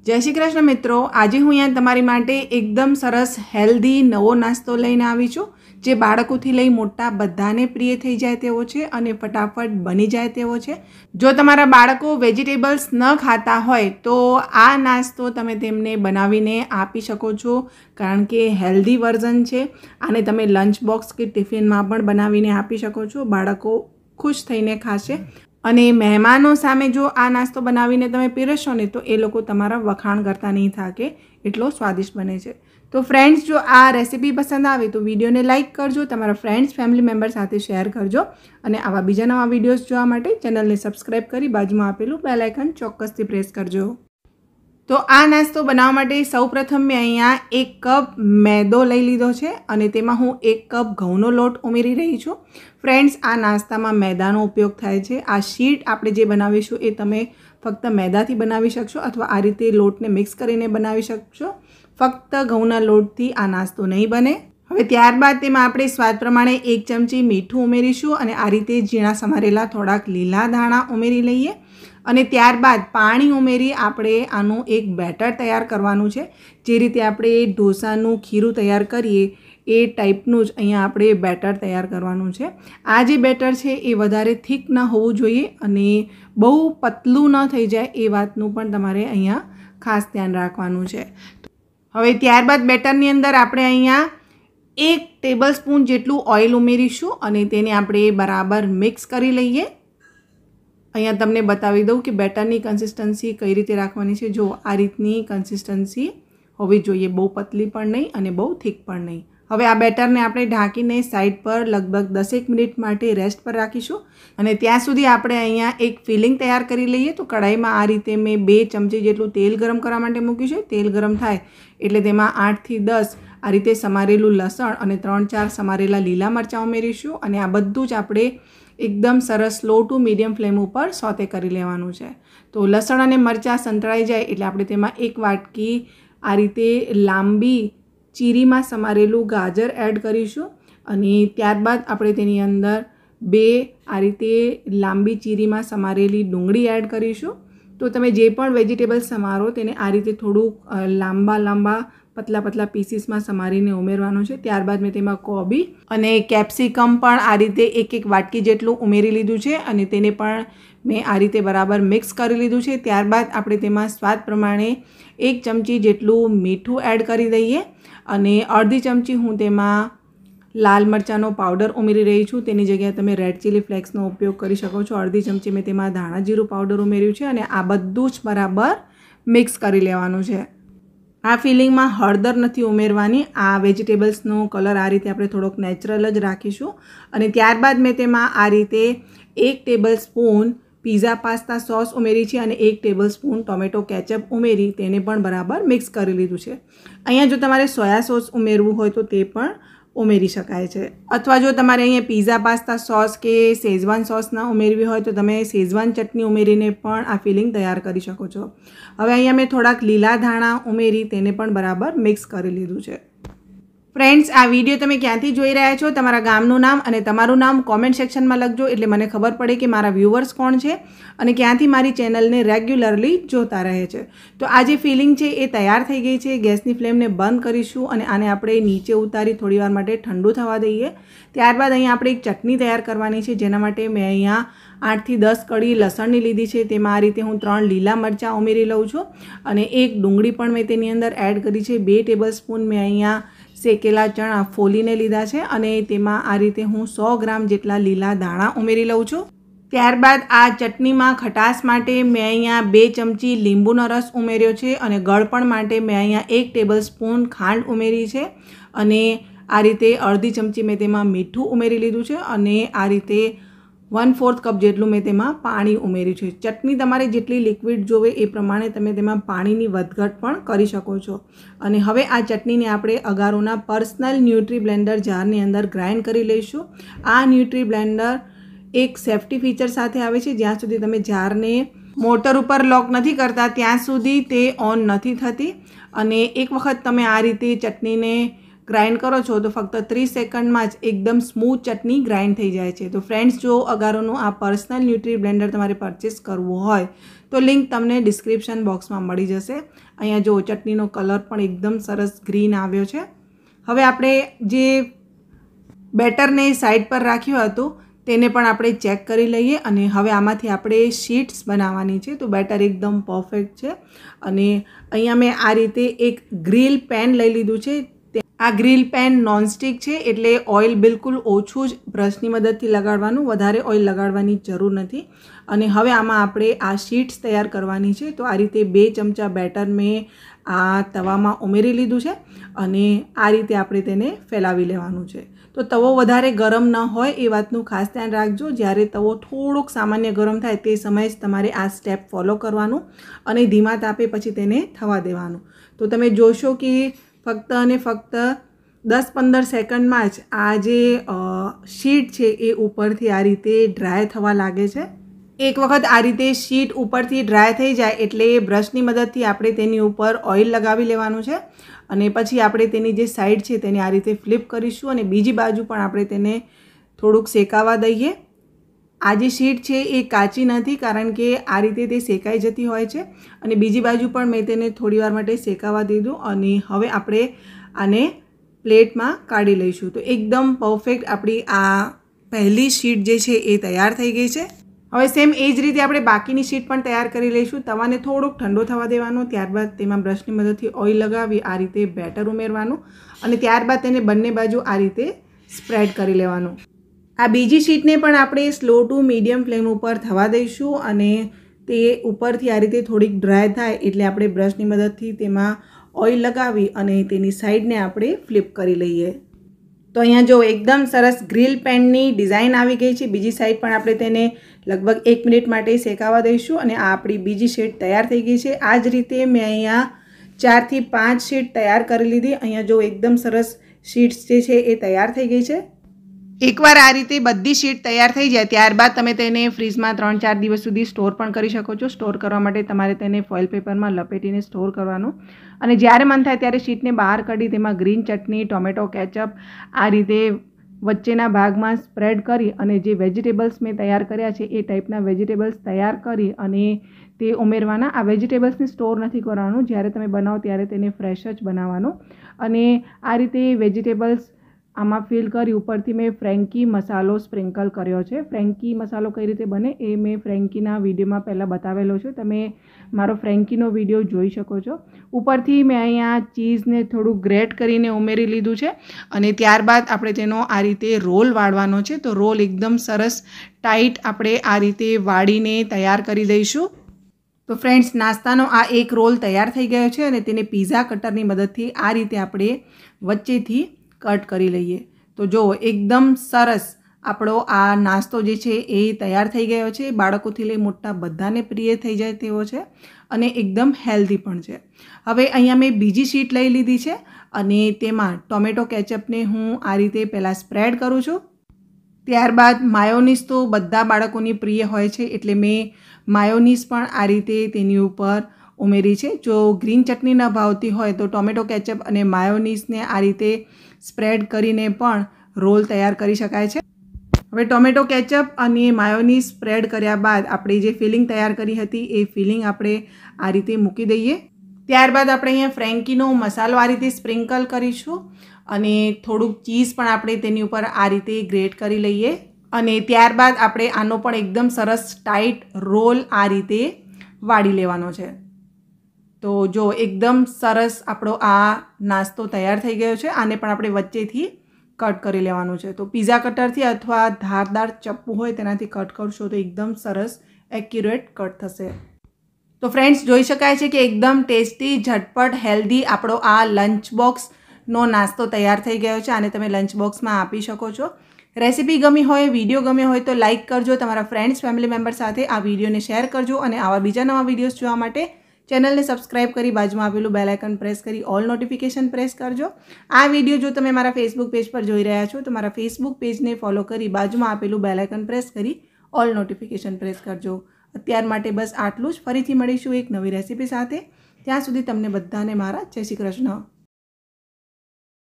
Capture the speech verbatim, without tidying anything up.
जय श्री कृष्ण मित्रों, आज हूँ अहींया तमारी माटे एकदम सरस हेल्धी नवो नास्तो लईने आवी छुं जे बाळकोथी लई मोटा बधाने प्रिय थई जाय तेवो छे अने फटाफट बनी जाय तेवो छे। जो तमारा बाळको वेजिटेबल्स न खाता होय तो आ नास्तो तमे तेमने बनावीने आपी शको छो, कारण के हेल्धी वर्जन छे। आने तमे लंच बॉक्स के टिफिन में पण बनावीने आपी शको छो। बाळको खुश थईने खाशे અને મહેમાનો સામે જો આ નાસ્તો બનાવીને તમે પીરસશો ને તો એ લોકો તમારા વખાણ કરતા નહીં થાકે, એટલો સ્વાદિષ્ટ બને છે। તો ફ્રેન્ડ્સ, જો આ રેસીપી પસંદ આવે તો વિડીયોને લાઇક કરજો, તમારા ફ્રેન્ડ્સ ફેમિલી મેમ્બર સાથે શેર કરજો અને આવા બીજા નવા વિડીયોઝ જોવા માટે ચેનલને સબસ્ક્રાઈબ કરી બાજુમાં આપેલું બેલ આઇકન ચોક્કસથી પ્રેસ કરજો। તો આ નાસ્તો બનાવવા માટે સૌપ્રથમ મેં અહીંયા એક કપ મેદો લઈ લીધો છે અને તેમાં હું એક કપ ઘઉંનો લોટ ઉમેરી રહી છું। ફ્રેન્ડ્સ, આ નાસ્તામાં મેદાનો ઉપયોગ થાય છે। આ શીટ આપણે જે બનાવીશું એ તમે ફક્ત મેદાથી બનાવી શકશો અથવા આ રીતે લોટને મિક્સ કરીને બનાવી શકશો। ફક્ત ઘઉંના લોટથી આ નાસ્તો નહીં બને। હવે ત્યારબાદ તેમાં આપણે સ્વાદ પ્રમાણે એક ચમચી મીઠું ઉમેરીશું અને આ રીતે ઝીણા સમારેલા થોડાક લીલા ધાણા ઉમેરી લઈએ અને ત્યારબાદ પાણી ઉમેરી આપણે આનું એક બેટર તૈયાર કરવાનું છે। જે રીતે આપણે ઢોસાનું ખીરું તૈયાર કરીએ એ ટાઈપનું જ અહીંયા આપણે બેટર તૈયાર કરવાનું છે। આ જે બેટર છે એ વધારે થીક ન હોવું જોઈએ અને બહુ પતલું ન થઈ જાય એ વાતનું પણ તમારે અહીંયા ખાસ ધ્યાન રાખવાનું છે। હવે ત્યારબાદ બેટરની અંદર આપણે અહીંયા એક ટેબલ સ્પૂન જેટલું ઓઇલ ઉમેરીશું અને તેને આપણે બરાબર મિક્સ કરી લઈએ। અહીંયા તમને બતાવી દઉં કે બેટરની કન્સિસ્ટન્સી કઈ રીતે રાખવાની છે। જો આ રીતની કન્સિસ્ટન્સી હોવી જોઈએ, બહુ પતલી પણ નહીં અને બહુ થીક પણ નહીં। હવે આ બેટરને આપણે ઢાંકીને સાઈડ પર લગભગ દસેક મિનિટ માટે રેસ્ટ પર રાખીશું અને ત્યાં સુધી આપણે અહીંયા એક ફિલિંગ તૈયાર કરી લઈએ। તો કઢાઈમાં આ રીતે મેં બે ચમચી જેટલું તેલ ગરમ કરવા માટે મૂક્યું છે। તેલ ગરમ થાય એટલે તેમાં આઠથી દસ આ રીતે સમારેલું લસણ અને ત્રણ ચાર સમારેલા લીલા મરચાં ઉમેરીશું અને આ બધું જ આપણે એકદમ સરસ સ્લો ટુ મીડિયમ ફ્લેમ ઉપર સોતે કરી લેવાનું છે। તો લસણ અને મરચાં સંતળાઈ જાય એટલે આપણે તેમાં એક વાટકી આ રીતે લાંબી ચીરીમાં સમારેલું ગાજર એડ કરીશું અને ત્યારબાદ આપણે તેની અંદર બે આ રીતે લાંબી ચીરીમાં સમારેલી ડુંગળી એડ કરીશું। તો તમે જે પણ વેજીટેબલ્સ સમારો તેને આ રીતે થોડુંક લાંબા લાંબા પતલા પતલા પીસીસમાં સમારીને ઉમેરવાનું છે। ત્યારબાદ મેં તેમાં કોબી અને કેપ્સિકમ પણ આ રીતે એક એક વાટકી જેટલું ઉમેરી લીધું છે અને તેને પણ મેં આ રીતે બરાબર મિક્સ કરી લીધું છે। ત્યારબાદ આપણે તેમાં સ્વાદ પ્રમાણે એક ચમચી જેટલું મીઠું એડ કરી દઈએ અને અડધી ચમચી હું તેમાં લાલ મરચાંનો પાવડર ઉમેરી રહી છું। તેની જગ્યાએ તમે રેડ ચીલી ફ્લેક્સનો ઉપયોગ કરી શકો છો। અડધી ચમચી મેં તેમાં ધાણા જીરું પાવડર ઉમેર્યું છે અને આ બધું જ બરાબર મિક્સ કરી લેવાનું છે। આ ફિલિંગમાં હળદર નથી ઉમેરવાની। આ વેજીટેબલ્સનો કલર આ રીતે આપણે થોડોક નેચરલ જ રાખીશું અને ત્યારબાદ મેં તેમાં આ રીતે એક tablespoon pizza pasta sauce ઉમેરી છે અને એક ટેબલ સ્પૂન ટોમેટો કેચઅપ ઉમેરી તેને પણ બરાબર મિક્સ કરી લીધું છે। અહીંયા જો તમારે સોયા સોસ ઉમેરવું હોય તો તે પણ ઉમેરી શકાય છે અથવા જો તમારે અહીંયા પીઝા પાસ્તા સોસ કે શેઝવાન સોસ ના ઉમેરવી હોય તો તમે શેઝવાન ચટણી ઉમેરીને પણ આ ફિલિંગ તૈયાર કરી શકો છો। હવે અહીંયા મેં થોડાક લીલા ધાણા ઉમેરી તેને પણ બરાબર મિક્સ કરી લીધું છે। ફ્રેન્ડ્સ, આ વિડીયો તમે ક્યાંથી જોઈ રહ્યા છો, તમારા ગામનું નામ અને તમારું નામ કોમેન્ટ સેક્શનમાં લખજો એટલે મને ખબર પડે કે મારા વ્યુઅર્સ કોણ છે અને ક્યાંથી મારી ચેનલને રેગ્યુલરલી જોતા રહે છે। તો આ જે ફિલિંગ છે એ તૈયાર થઈ ગઈ છે। ગેસની ફ્લેમને બંધ કરીશું અને આને આપણે નીચે ઉતારી થોડીવાર માટે ઠંડુ થવા દઈએ। ત્યારબાદ અહીંયા આપણે એક ચટણી તૈયાર કરવાની છે, જેના માટે મેં અહીંયા આઠથી દસ કળી લસણની લીધી છે। તેમાં આ રીતે હું ત્રણ લીલા મરચાં ઉમેરી લઉં છું અને એક ડુંગળી પણ મેં તેની અંદર એડ કરી છે। બે ટેબલ સ્પૂન મેં અહીંયા શેકેલા ચણા ફોલીને લીધા છે અને તેમાં આ રીતે હું સો ગ્રામ જેટલા લીલા ધાણા ઉમેરી લઉં છું। ત્યારબાદ આ ચટણીમાં ખટાશ માટે મેં અહીંયા બે ચમચી લીંબુનો રસ ઉમેર્યો છે અને ગળપણ માટે મેં અહીંયા એક ટેબલ સ્પૂન ખાંડ ઉમેરી છે અને આ રીતે અડધી ચમચી મેં તેમાં મીઠું ઉમેરી લીધું છે અને આ રીતે વન ફોર્થ કપ જેટલું મેં તેમાં પાણી ઉમેર્યું છે। ચટણી તમારે જેટલી લિક્વિડ જોવે એ પ્રમાણે તમે તેમાં પાણીની વધઘટ પણ કરી શકો છો અને હવે આ ચટણીને આપણે અગારોના પર્સનલ ન્યુટ્રી બ્લેન્ડર જારની અંદર ગ્રાઇન્ડ કરી લઈશું। આ ન્યુટ્રી બ્લેન્ડર એક સેફ્ટી ફીચર સાથે આવે છે। જ્યાં સુધી તમે જારને મોટર ઉપર લોક નથી કરતા ત્યાં સુધી તે ઓન નથી થતી અને એક વખત તમે આ રીતે ચટણીને ग्राइंड करो छो तो फक्त तीस सेकंड में ज एकदम स्मूथ चटनी ग्राइंड थी जाए छे। तो फ्रेंड्स, जो अगारोनुं आ पर्सनल न्यूट्री ब्लेंडर तमारे परचेस करवुं होय તો લિંક તમને ડિસ્ક્રિપ્શન બોક્સમાં મળી જશે. અહીંયા જો ચટણીનો કલર પણ એકદમ સરસ ગ્રીન આવ્યો છે. હવે આપણે જે બેટરને સાઈડ પર રાખ્યું હતું તેને પણ આપણે ચેક કરી લઈએ અને હવે આમાંથી આપણે શીટ્સ બનાવવાની છે. તો બેટર એકદમ પરફેક્ટ છે અને અહીંયા મેં આ રીતે એક ગ્રીલ પેન લઈ લીધું છે. આ ગ્રીલ પેન નોનસ્ટિક છે એટલે ઓઇલ બિલકુલ ઓછું જ બ્રશની મદદથી લગાડવાનું, વધારે ઓઇલ લગાડવાની જરૂર નથી. અને હવે આમાં આપણે આ શીટ્સ તૈયાર કરવાની છે. તો આ રીતે બે ચમચા બેટર મેં આ તવામાં ઉમેરી લીધું છે અને આ રીતે આપણે તેને ફેલાવી લેવાનું છે. તો તવો વધારે ગરમ ન હોય એ વાતનું ખાસ ધ્યાન રાખજો. જ્યારે તવો થોડોક સામાન્ય ગરમ થાય તે સમયે જ તમારે આ સ્ટેપ ફોલો કરવાનું અને ધીમા તાપે પછી તેને થવા દેવાનું. તો તમે જોશો કે ફક્ત અને ફક્ત દસ પંદર સેકન્ડમાં જ આ જે શીટ છે એ ઉપરથી આ રીતે ડ્રાય થવા લાગે છે. એક વખત આ રીતે શીટ ઉપરથી ડ્રાય થઈ જાય એટલે બ્રશની મદદથી આપણે તેની ઉપર ઓઇલ લગાવી લેવાનું છે અને પછી આપણે તેની જે સાઈડ છે તેને આ રીતે ફ્લિપ કરીશું અને બીજી બાજુ પણ આપણે તેને થોડુંક શેકાવા દઈએ. આ જે શીટ છે એ કાચી નથી કારણ કે આ રીતે તે શેકાઈ જતી હોય છે અને બીજી બાજુ પણ મેં તેને થોડીવાર માટે શેકાવા દીધું અને હવે આપણે આને પ્લેટમાં કાઢી લઈશું. તો એકદમ પરફેક્ટ આપણી આ પહેલી શીટ જે છે એ તૈયાર થઈ ગઈ છે. હવે સેમ એ જ રીતે આપણે બાકીની શીટ પણ તૈયાર કરી લઈશું. તવાને થોડોક ઠંડો થવા દેવાનો, ત્યારબાદ તેમાં બ્રશની મદદથી ઓઇલ લગાવી આ રીતે બેટર ઉમેરવાનું અને ત્યારબાદ તેને બંને બાજુ આ રીતે સ્પ્રેડ કરી લેવાનું. આ બીજી શીટને પણ આપણે સ્લો ટુ મીડિયમ ફ્લેમ ઉપર થવા દઈશું અને તે ઉપરથી આ રીતે થોડીક ડ્રાય થાય એટલે આપણે બ્રશની મદદથી તેમાં ઓઇલ લગાવી અને તેની સાઈડને આપણે ફ્લિપ કરી લઈએ. તો અહીંયા જો એકદમ સરસ ગ્રીલ પેનની ડિઝાઇન આવી ગઈ છે. બીજી સાઈડ પણ આપણે તેને લગભગ એક મિનિટ માટે શેકાવા દઈશું અને આ આપણી બીજી શીટ તૈયાર થઈ ગઈ છે. આ જ રીતે મેં અહીંયા ચારથી પાંચ શીટ તૈયાર કરી લીધી. અહીંયા જો એકદમ સરસ શીટ્સ જે છે એ તૈયાર થઈ ગઈ છે. એકવાર આ રીતે બધી શીટ તૈયાર થઈ જાય ત્યારબાદ તમે તેને ફ્રીજમાં ત્રણ ચાર દિવસ સુધી સ્ટોર પણ કરી શકો છો. સ્ટોર કરવા માટે તમારે તેને ફોઇલ પેપરમાં લપેટીને સ્ટોર કરવાનું અને જ્યારે મન થાય ત્યારે શીટને બહાર કાઢી તેમાં ગ્રીન ચટણી, ટોમેટો કેચઅપ આ રીતે વચ્ચેના ભાગમાં સ્પ્રેડ કરી અને જે વેજીટેબલ્સ મેં તૈયાર કર્યા છે એ ટાઈપના વેજીટેબલ્સ તૈયાર કરી અને તે ઉમેરવાના. આ વેજીટેબલ્સને સ્ટોર નથી કરવાનું, જ્યારે તમે બનાવો ત્યારે તેને ફ્રેશ જ બનાવવાનું અને આ રીતે વેજીટેબલ્સ આમાં ફિલ કરી ઉપરથી મેં ફ્રેન્કી મસાલો સ્પ્રિંકલ કર્યો છે. ફ્રેન્કી મસાલો કઈ રીતે બને એ મેં ફ્રેન્કીના વિડીયોમાં પહેલાં બતાવેલો છે, તમે મારો ફ્રેન્કીનો વિડીયો જોઈ શકો છો. ઉપરથી મેં અહીંયા ચીઝને થોડું ગ્રેટ કરીને ઉમેરી લીધું છે અને ત્યારબાદ આપણે તેનો આ રીતે રોલ વાળવાનો છે. તો રોલ એકદમ સરસ ટાઈટ આપણે આ રીતે વાળીને તૈયાર કરી દઈશું. તો ફ્રેન્ડ્સ, નાસ્તાનો આ એક રોલ તૈયાર થઈ ગયો છે અને તેને પીઝા કટરની મદદથી આ રીતે આપણે વચ્ચેથી કટ કરી લઈએ. તો જો એકદમ સરસ આપણો આ નાસ્તો જે છે એ તૈયાર થઈ ગયો છે. બાળકોથી લઈ મોટા બધાને પ્રિય થઈ જાય તેવો છે અને એકદમ હેલ્ધી પણ છે. હવે અહીંયા મેં બીજી શીટ લઈ લીધી છે અને તેમાં ટોમેટો કેચઅપને હું આ રીતે પહેલાં સ્પ્રેડ કરું છું. ત્યારબાદ માયોનીઝ તો બધા બાળકોની પ્રિય હોય છે એટલે મેં માયોનીઝ પણ આ રીતે તેની ઉપર ઉમેરી છે. જો ગ્રીન ચટણી ન ભાવતી હોય તો ટોમેટો કેચઅપ અને માયોનીઝને આ રીતે સ્પ્રેડ કરીને પણ રોલ તૈયાર કરી શકાય છે. હવે ટોમેટો કેચઅપ અને માયોનીઝ સ્પ્રેડ કર્યા બાદ આપણે જે ફિલિંગ તૈયાર કરી હતી એ ફિલિંગ આપણે આ રીતે મૂકી દઈએ. ત્યારબાદ આપણે અહીંયા ફ્રેન્કીનો મસાલો આ રીતે સ્પ્રિંકલ કરીશું અને થોડુંક ચીઝ પણ આપણે તેની ઉપર આ રીતે ગ્રેટ કરી લઈએ અને ત્યારબાદ આપણે આનો પણ એકદમ સરસ ટાઈટ રોલ આ રીતે વાળી લેવાનો છે. તો જો એકદમ સરસ આપણો આ નાસ્તો તૈયાર થઈ ગયો છે. આને પણ આપણે વચ્ચેથી કટ કરી લેવાનું છે. તો પીઝા કટરથી અથવા ધારદાર ચપ્પુ હોય તેનાથી કટ કરશો તો એકદમ સરસ એક્યુરેટ કટ થશે. તો ફ્રેન્ડ્સ, જોઈ શકાય છે કે એકદમ ટેસ્ટી, ઝટપટ, હેલ્ધી આપણો આ લંચ બોક્સનો નાસ્તો તૈયાર થઈ ગયો છે. આને તમે લંચ બોક્સમાં આપી શકો છો. રેસીપી ગમી હોય, વિડીયો ગમ્યો હોય તો લાઇક કરજો. તમારા ફ્રેન્ડ્સ, ફેમિલી મેમ્બર સાથે આ વિડીયોને શેર કરજો અને આવા બીજા નવા વિડીયોઝ જોવા માટે ચેનલને સબસ્ક્રાઇબ કરી બાજુમાં આપેલું બેલ આઇકન પ્રેસ કરી ઓલ નોટિફિકેશન પ્રેસ કરજો. આ વિડીયો જો તમે મારા ફેસબુક પેજ પર જોઈ રહ્યા છો તો મારા ફેસબુક પેજને ફોલો કરી બાજુમાં આપેલું બેલ આઇકન પ્રેસ કરી ઓલ નોટિફિકેશન પ્રેસ કરજો. અત્યાર માટે બસ આટલું જ. ફરીથી મળીશું એક નવી રેસીપી સાથે. ત્યાં સુધી તમને બધાને મારા જય શ્રી કૃષ્ણ.